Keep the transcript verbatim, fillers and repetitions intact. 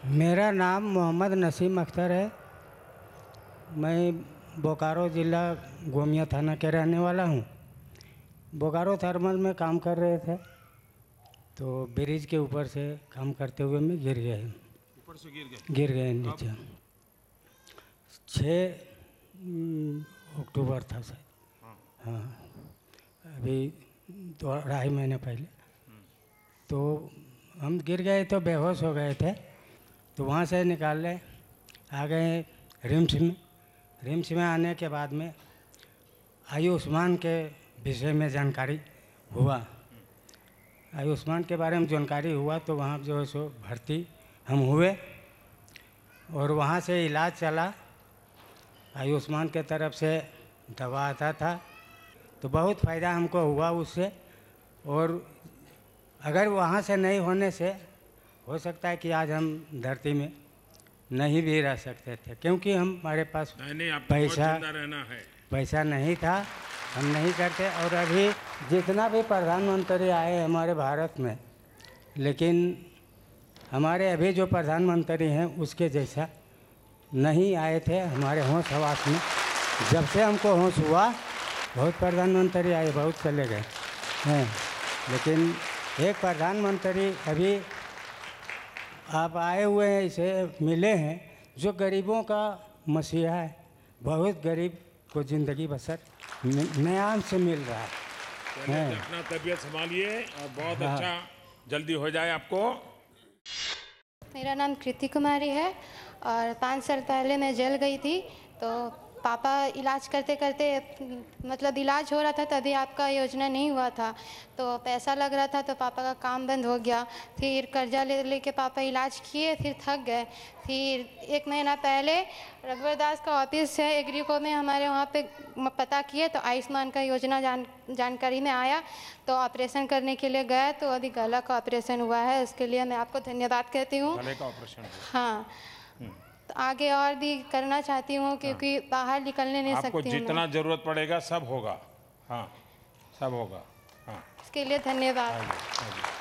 मेरा नाम मोहम्मद नसीम अख्तर है। मैं बोकारो ज़िला गोमिया थाना के रहने वाला हूँ। बोकारो थर्मल में काम कर रहे थे तो ब्रिज के ऊपर से काम करते हुए मैं गिर गए। ऊपर से गिर गए गिर गए नीचे। छः अक्टूबर था शायद। हाँ, हाँ, अभी दो अढ़ाई महीने पहले। तो हम गिर गए तो बेहोश हो गए थे, तो वहाँ से निकाले आ गए रिम्स में। रिम्स में आने के बाद में आयुष्मान के विषय में जानकारी हुआ। आयुष्मान के बारे में जानकारी हुआ तो वहाँ जो है सो भर्ती हम हुए और वहाँ से इलाज चला। आयुष्मान के तरफ से दवा आता था तो बहुत फ़ायदा हमको हुआ उससे। और अगर वहाँ से नहीं होने से हो सकता है कि आज हम धरती में नहीं भी रह सकते थे, क्योंकि हम हमारे पास नहीं नहीं आपको पैसा जिंदा रहना है। पैसा नहीं था, हम नहीं करते। और अभी जितना भी प्रधानमंत्री आए हमारे भारत में, लेकिन हमारे अभी जो प्रधानमंत्री हैं उसके जैसा नहीं आए थे हमारे होश हवास में। जब से हमको होश हुआ बहुत प्रधानमंत्री आए, बहुत चले गए हैं, लेकिन एक प्रधानमंत्री अभी आप आए हुए हैं, इसे मिले हैं जो गरीबों का मसीहा है। बहुत गरीब को ज़िंदगी बसर न्याय से मिल रहा है। चलिए, अपना तबीयत संभालिए और बहुत हाँ। अच्छा जल्दी हो जाए आपको। मेरा नाम कृति कुमारी है और पाँच साल पहले मैं जेल गई थी। तो पापा इलाज करते करते मतलब इलाज हो रहा था तभी आपका योजना नहीं हुआ था, तो पैसा लग रहा था तो पापा का काम बंद हो गया। फिर कर्जा ले लेके पापा इलाज किए, फिर थक गए। फिर एक महीना पहले रघुवरदास का ऑफिस है एग्रीको में, हमारे वहाँ पे पता किए तो आयुष्मान का योजना जान जानकारी में आया तो ऑपरेशन करने के लिए गए। तो अभी गला का ऑपरेशन हुआ है, इसके लिए मैं आपको धन्यवाद कहती हूँ। गले का ऑपरेशन हुआ। हाँ, तो आगे और भी करना चाहती हूँ क्योंकि बाहर निकलने नहीं आपको सकती हूँ जितना मैं। जरूरत पड़ेगा सब होगा। हाँ, सब होगा। हाँ, इसके लिए धन्यवाद। आइए, आइए।